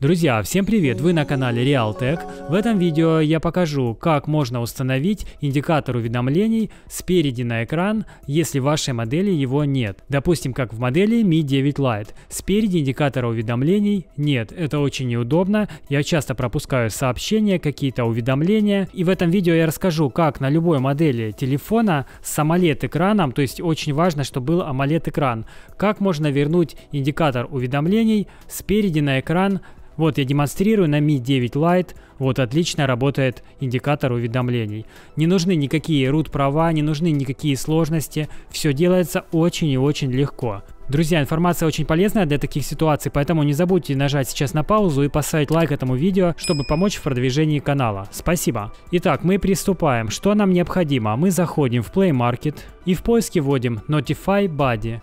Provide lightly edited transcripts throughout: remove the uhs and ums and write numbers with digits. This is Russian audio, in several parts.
Друзья, всем привет! Вы на канале Realtek. В этом видео я покажу, как можно установить индикатор уведомлений спереди на экран, если в вашей модели его нет. Допустим, как в модели Mi 9 Lite. Спереди индикатора уведомлений нет. Это очень неудобно. Я часто пропускаю сообщения, какие-то уведомления. И в этом видео я расскажу, как на любой модели телефона с AMOLED-экраном, то есть очень важно, чтобы был AMOLED-экран, как можно вернуть индикатор уведомлений спереди на экран. Вот я демонстрирую на Mi 9 Lite, вот отлично работает индикатор уведомлений. Не нужны никакие root права, не нужны никакие сложности, все делается очень и очень легко. Друзья, информация очень полезная для таких ситуаций, поэтому не забудьте нажать сейчас на паузу и поставить лайк этому видео, чтобы помочь в продвижении канала. Спасибо. Итак, мы приступаем. Что нам необходимо? Мы заходим в Play Market и в поиске вводим Notify Body.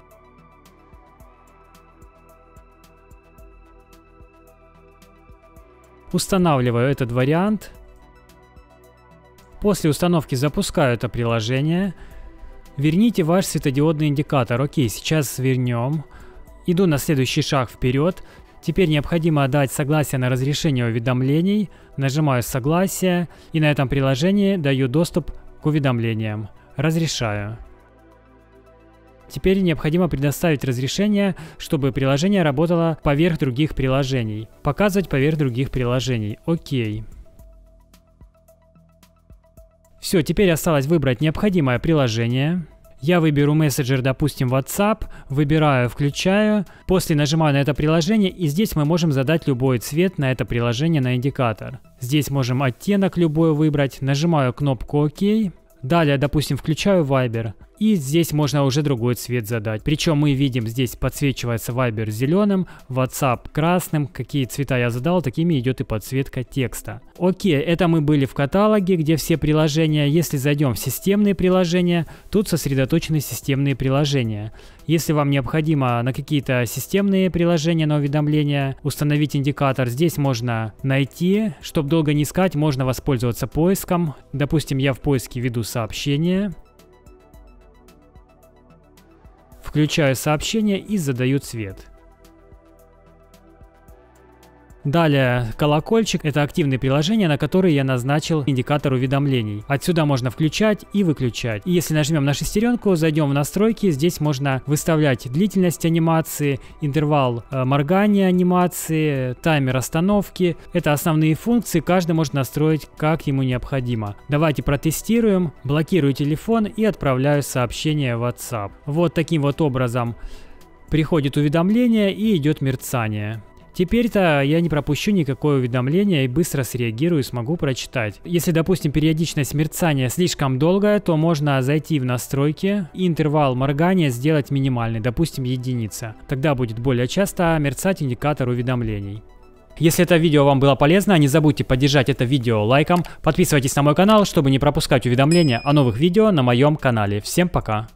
Устанавливаю этот вариант. После установки запускаю это приложение. Верните ваш светодиодный индикатор. Окей, сейчас вернем. Иду на следующий шаг вперед. Теперь необходимо дать согласие на разрешение уведомлений. Нажимаю согласие и на этом приложении даю доступ к уведомлениям. Разрешаю. Теперь необходимо предоставить разрешение, чтобы приложение работало поверх других приложений. Показывать поверх других приложений. Окей. Все, теперь осталось выбрать необходимое приложение. Я выберу мессенджер, допустим, WhatsApp, выбираю, включаю, после нажимаю на это приложение, и здесь мы можем задать любой цвет на это приложение, на индикатор. Здесь можем оттенок любой выбрать, нажимаю кнопку ОК. Далее, допустим, включаю Viber. И здесь можно уже другой цвет задать. Причем мы видим, здесь подсвечивается Viber зеленым, WhatsApp красным. Какие цвета я задал, такими идет и подсветка текста. Окей, это мы были в каталоге, где все приложения. Если зайдем в системные приложения, тут сосредоточены системные приложения. Если вам необходимо на какие-то системные приложения, на уведомления установить индикатор, здесь можно найти. Чтобы долго не искать, можно воспользоваться поиском. Допустим, я в поиске веду сообщение. Включаю сообщение и задаю цвет. Далее колокольчик – это активные приложения, на которые я назначил индикатор уведомлений. Отсюда можно включать и выключать. И если нажмем на шестеренку, зайдем в настройки, здесь можно выставлять длительность анимации, интервал моргания анимации, таймер остановки. Это основные функции, каждый может настроить как ему необходимо. Давайте протестируем. Блокирую телефон и отправляю сообщение в WhatsApp. Вот таким вот образом приходит уведомление и идет мерцание. Теперь-то я не пропущу никакое уведомление и быстро среагирую и смогу прочитать. Если, допустим, периодичность мерцания слишком долгая, то можно зайти в настройки и интервал моргания сделать минимальный, допустим, единица. Тогда будет более часто мерцать индикатор уведомлений. Если это видео вам было полезно, не забудьте поддержать это видео лайком, подписывайтесь на мой канал, чтобы не пропускать уведомления о новых видео на моем канале. Всем пока!